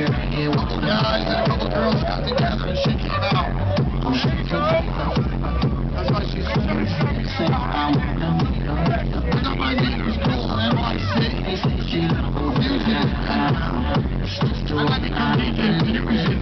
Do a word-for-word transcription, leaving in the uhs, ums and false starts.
couple guys and a couple girls got together and she came out. That's why she's so sweet. I got my neighbor's cool, N Y C. Music. I like to come in here.